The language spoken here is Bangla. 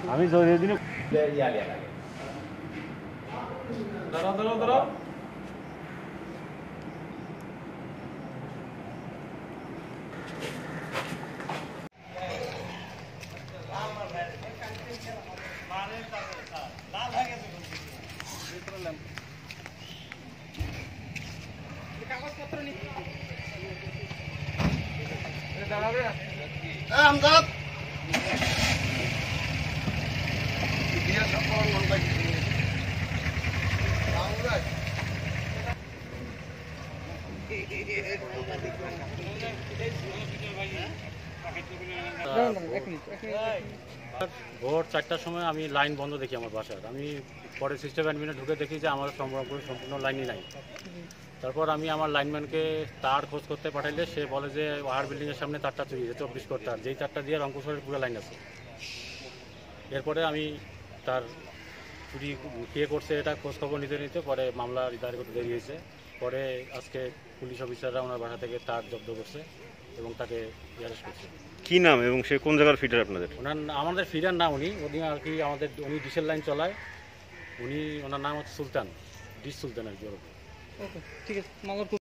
আমি জরুরি দিনে দাঁড়াও দাঁড়াও দাঁড়াও। কাগজপত্র নিতে দাঁড়াবে আমজাদ ভোর 4টার সময় আমি লাইন বন্ধ দেখি আমার বাসার। আমি পরে সিস্টেম অ্যাডমিনে ঢুকে দেখি যে আমার সম্পূর্ণ লাইনই নাই। তারপর আমি আমার লাইনম্যানকে তার খোঁজ করতে পাঠাইলে সে বলে যে ওয়ার বিল্ডিংয়ের সামনে তারটা চুরি হয়েছে 24 কোট তার, যেই তারটা দিয়ে রংপুরের পুরো লাইন আছে। এরপরে আমি তার চুরি কে করছে এটা খোঁজ খবর নিতে নিতে পরে মামলা দায়ের করতে দেরি হয়েছে। পরে আজকে পুলিশ অফিসাররা ওনার বাসা থেকে তার জব্দ করছে এবং তাকে অ্যারেস্ট করছে। কি নাম এবং সে কোন জায়গার ফিডার আপনাদের? আমাদের ফিডার না, উনি আর কি উনি ডিসেল লাইন চালায়। ওনার নাম হচ্ছে সুলতান, ডিশ সুলতান আর কি। ওকে ঠিক আছে।